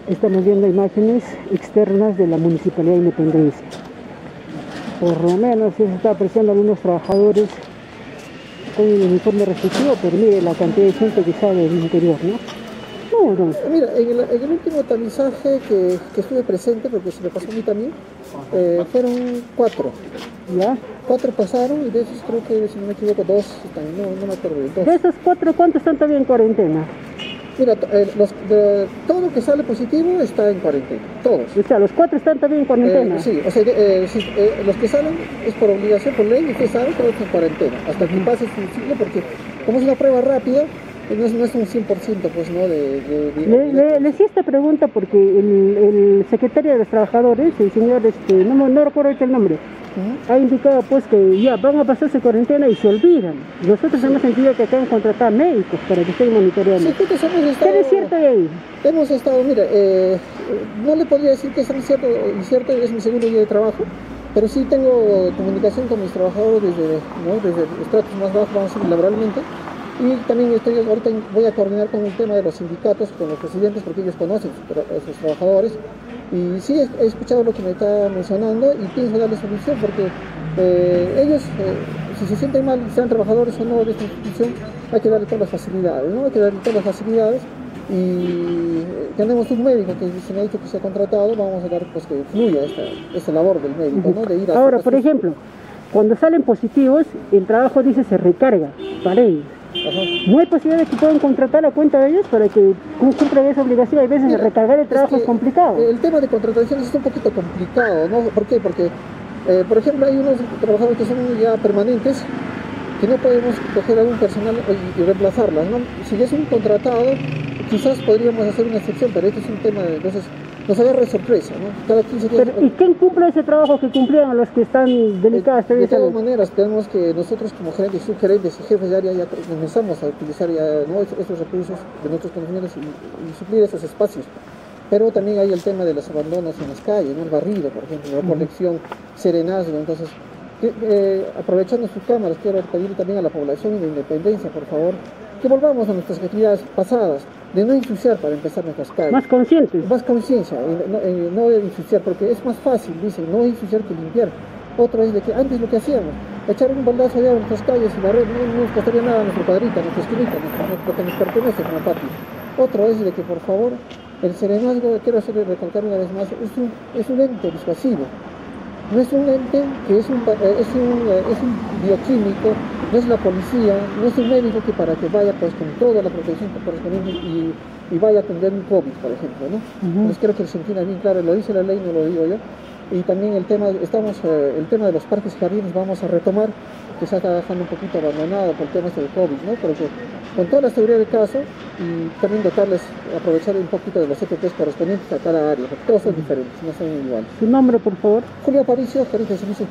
Estamos viendo imágenes externas de la Municipalidad de Independencia. Por lo menos se está apreciando algunos trabajadores con el uniforme respectivo, pero mire la cantidad de gente que sale del interior, ¿no? No. Mira, en el último tamizaje que estuve presente, porque se me pasó a mí también, fueron 4. ¿Ya? 4 pasaron y de esos creo que, si no me equivoco, 2 están, no me acuerdo de 2. De esos 4, ¿cuántos están todavía en cuarentena? Mira, todo lo que sale positivo está en cuarentena, todos. O sea, los 4 están también en cuarentena. Sí, o sea, los que salen es por obligación, por ley, y que salen todos en cuarentena, hasta que pase su ciclo, porque como es una prueba rápida, no es un 100%, pues, ¿no? Le hacía esta pregunta porque el secretario de los trabajadores, el señor, no recuerdo el nombre, ha indicado pues que ya van a pasarse cuarentena y se olvidan. Nosotros hemos sentido que acá han contratado médicos para que estén monitoreando. Sí, ¿qué es cierto de ahí? Hemos estado, mira, no le podría decir que es incierto, es mi segundo día de trabajo, pero sí tengo comunicación con mis trabajadores desde estratos más bajos, vamos a decir, laboralmente. Y también ahorita voy a coordinar con el tema de los sindicatos, con los presidentes, porque ellos conocen a sus trabajadores. Y sí, he escuchado lo que me está mencionando y pienso darle solución, porque ellos, si se sienten mal, sean trabajadores o no de esta institución, hay que darle todas las facilidades, ¿no? Hay que darle todas las facilidades. Y tenemos un médico que se me ha dicho que se ha contratado, vamos a dar pues que fluya esta labor del médico, ¿no? De ir a Ahora, por ejemplo, cuando salen positivos, el trabajo dice se recarga para ellos. Ajá. ¿No hay posibilidad de que puedan contratar a cuenta de ellos para que cumplan esa obligación? Hay veces recargar el trabajo es complicado. El tema de contratación es un poquito complicado, ¿no? ¿Por qué? Porque, por ejemplo, hay unos trabajadores que son ya permanentes, que no podemos coger a un personal y reemplazarlas, ¿no? Si es un contratado, quizás podríamos hacer una excepción, pero este es un tema de, entonces nos agarra de sorpresa, ¿no? Cada 15 días. ¿Y quién cumple ese trabajo que cumplieron los que están delicados? De todas maneras, tenemos que nosotros como gerentes, subgerentes y jefes de área ya comenzamos a utilizar ya, ¿no? estos recursos de nuestros conocimientos y suplir esos espacios. Pero también hay el tema de los abandonos en las calles, ¿no? El barrido, por ejemplo, la colección, serenazgo. Entonces, aprovechando sus cámaras, quiero pedir también a la población de Independencia, por favor, que volvamos a nuestras actividades pasadas, de no ensuciar para empezar nuestras calles. Más conscientes. Más conciencia, no de ensuciar, porque es más fácil, dicen, no ensuciar que limpiar. Otro es de que antes lo que hacíamos, echar un baldazo de agua en nuestras calles y barrer, no nos costaría nada a nuestra cuadrita, a nuestra esquinita, lo que nos pertenece como patio. Otro es de que, por favor, el serenazgo, quiero recalcar una vez más, es un ente disuasivo. No es un ente que es un bioquímico, no es la policía, no es un médico que para que vaya pues con toda la protección correspondiente y vaya a atender un COVID, por ejemplo, ¿no? Entonces creo que se entiende bien claro, lo dice la ley, no lo digo yo. Y también el tema de los parques y jardines vamos a retomar, que se está dejando un poquito abandonado por el tema del COVID, ¿no? Porque con toda la seguridad del caso y también aprovechar un poquito de los EPPs correspondientes a cada área, porque todos son diferentes, no son iguales. ¿Su nombre, por favor? Julio Aparicio, gerente de servicios.